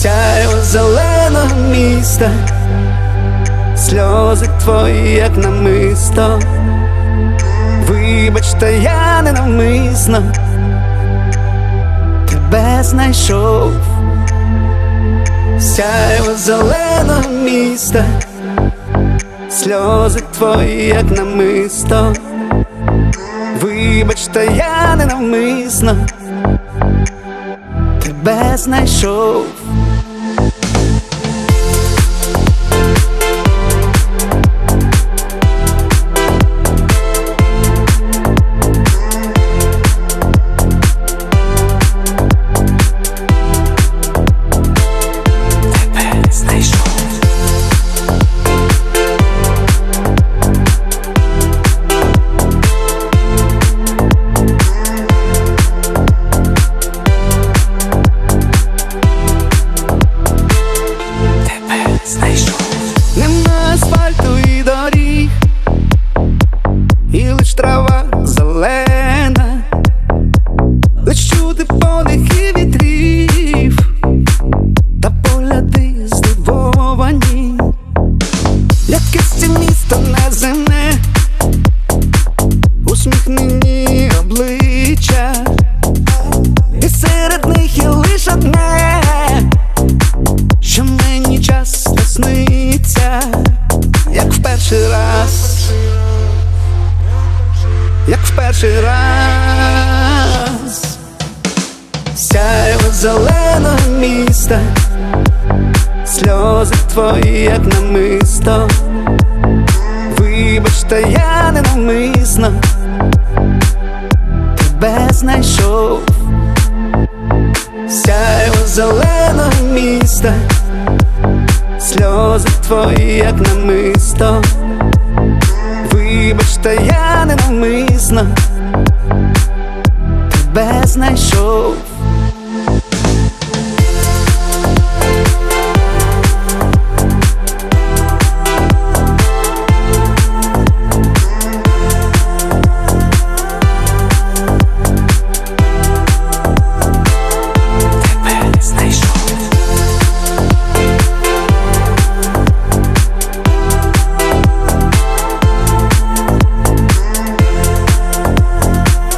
Сяйво зеленого міста, сльози твої, як намисто. Вибачте, я ненавмисно тебе знайшов. Сяйво зеленого міста, сльози твої, як намисто. Вибачте, я ненавмисно тебе знайшов. Нема асфальту і доріг, і лиш трава зелена, лиш чути подихи вітрів та погляди здивовані. Якесь місто неземне, усміхнені обличчя, і серед них є лиш одне, що мені часто сниться, як в перший раз, як в перший раз. Сяйво зеленого міста, сльози твої, як намисто. Вибачте, я ненавмисно тебе знайшов. Сяйво зеленого міста, сльози твої, як намисто. Вибачте, я ненавмисно тебе знайшов.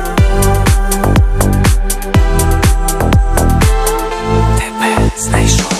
Знайшов.